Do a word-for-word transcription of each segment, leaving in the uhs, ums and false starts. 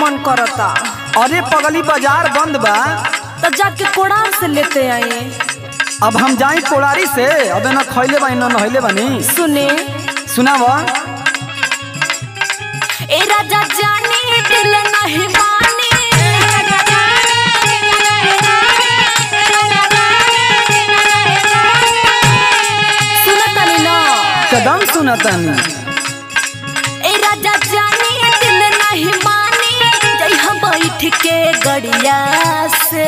मन करता। अरे पगली बाजार बंद बा तो जाके कोड़ार से लेते आए। अब हम जाई कोड़ारी से। अबे न खैले बानी न नहैले बानी। सुने सुनाव। ए राजा जानी दिल नहीं मानी, सुनतनी ना कदम सुनतनी। ए राजा जानी दिल नहीं मानी, जइहा बैठ के गड़िया से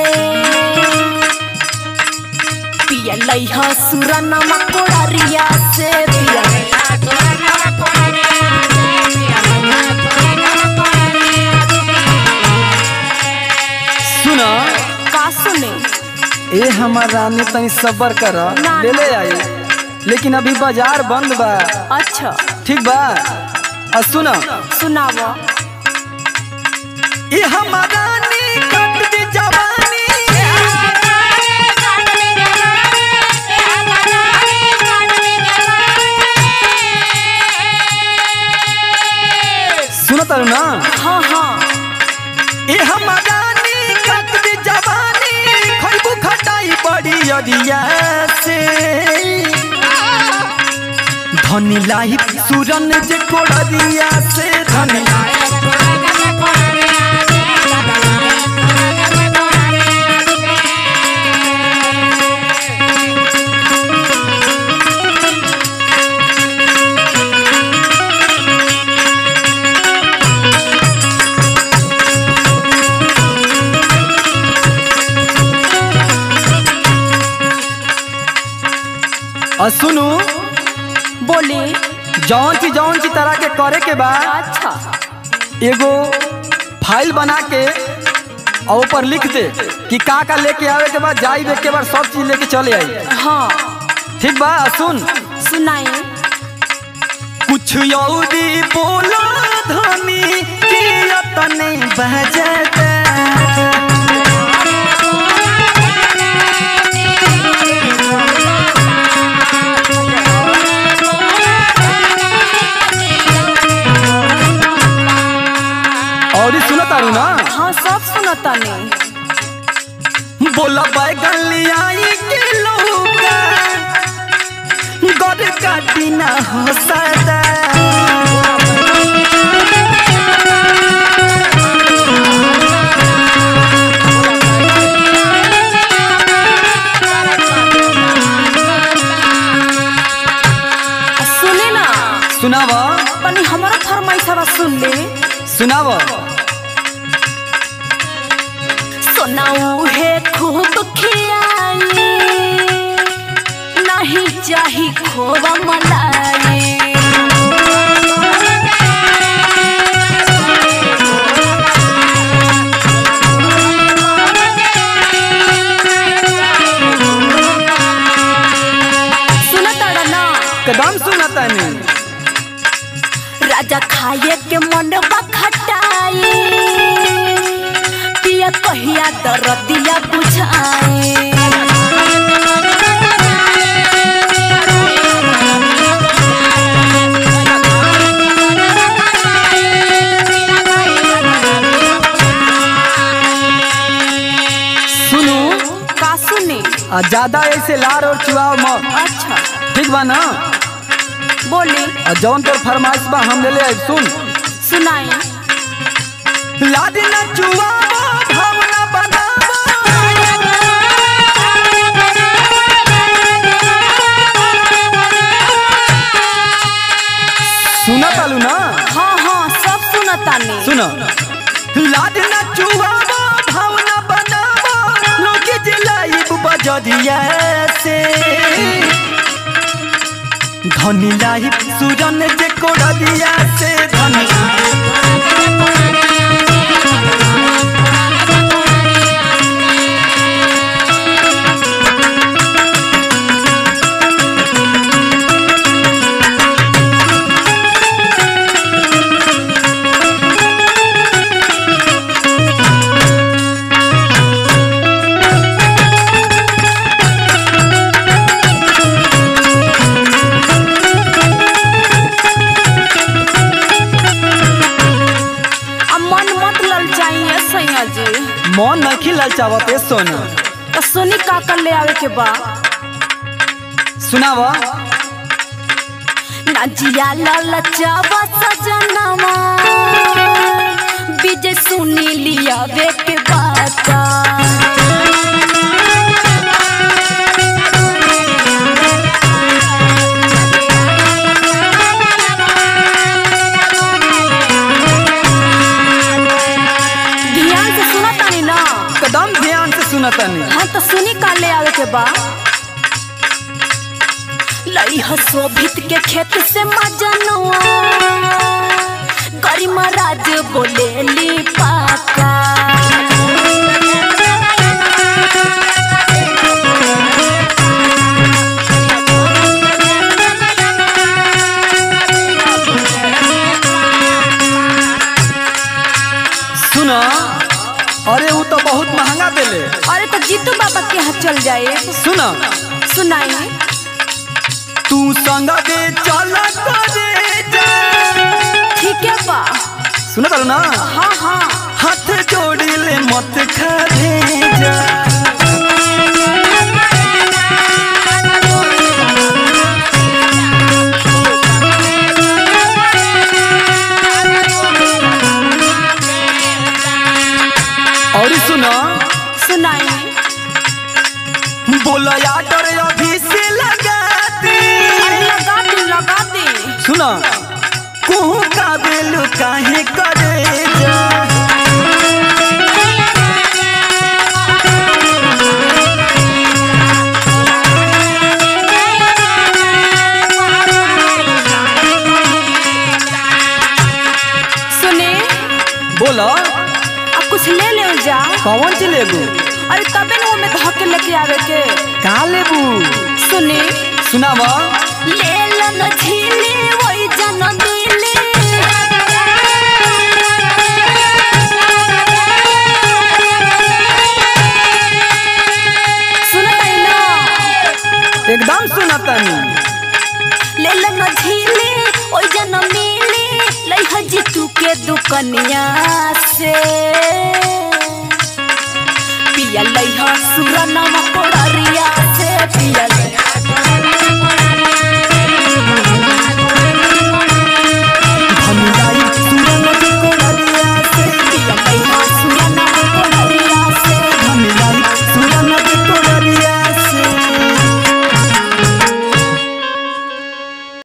पिया लइहा सुरनमा कोड़ारिया से पिया सुना का सुने। ए हमार रानी तनी सब्र कर, ले ले आई। लेकिन अभी बाजार बंद बा। अच्छा ठीक बा। आ सुना सुनाव। ए हमार रानी कट दी जवानी, सुना तारू ना। हाँ हाँ ए हमार रानी कट दी जवानी, खइबू खटाई बड़ी अरिया से। धनी लाई सुरन जे कोड़रिया से, धनी आ सुनू बोली। जौन ची जौन ची तरह के करे के बाद अच्छा एगो फाइल बना के और ऊपर लिख दे कि का का लेके आवे के बाद जाई के बाद सब चीज लेके चले आई। हाँ ठीक बा। सुन सुनाई। कुछ यौदी बोला धनी कि तने बजता, और सुना तारू ना। हाँ सब सुनता नहीं। बोला बैगन लियाई किलो का, गड़ काटी ना हो सदा। सुने ना सुनाव। तनी हमारा फरमाइशवा सुन ले। सुनाव। सुनाऊ है खूब खियाई, नहीं चाही खोवा मलाई। सुनता ना कदम सुनतनी। राजा खाए के मन खटाई, पिया कहिया दरदिया बुझाए। सुनू का सुने। आ ज्यादा ऐसे लार और चुआव मत। अच्छा ठीक बा ना। बोले। आ जौन तोर फरमाइश बा हम ले ले आई। सुन सुनाई। लाद ना चुआवा भावना बनावा, सुना तालू ना। हाँ हाँ सब सुनता नहीं। सुनो लाद ना चुआवा भावना बनावा, लोग जिलाई बजरिया से। धनी लाई सुरन जे कोड़रिया से, धनी ललचावते सोना। तो सुनी का कर ले आवे के बा सुनावा। नाजिया ललचावा सजनवा विजय सुनी लिया वे के बाता। एकदम ध्यान से सुनतनी। हाँ तो सुनी का ले आवे के बा। लई शोभित के खेत से मजनुआ गरी महाराज बोले ली पाका। सुना, अरे वो तो बहुत महंगा देले। अरे तो जीतू बाबा के यहाँ चल जाए। सुना सुनाई। तू संग दे चला करे जा। ठीक है बा। सुना चलो ना। हाँ हाँ। हाथ जोड़ी ले मत खाए जा। और सुना। सुनाई। बोला या डर अभी से लगा दे। अरे लगा दे लगा दे। सुना कुहू का बेलू काहे करे जा। सुने। बोला। अब कुछ ले ले जा। कौन सी लेबू? अरे तबे न वो में धोके लेके आवे के। का लेबू? सुने। सुनावा। ले लन झीले वही जन दिले। सुनता है ना? एकदम सुनतनी। ले लन झीले वही जन मिले लई हजी तू के दुकनिया से। पिया लई हा सुरनवा को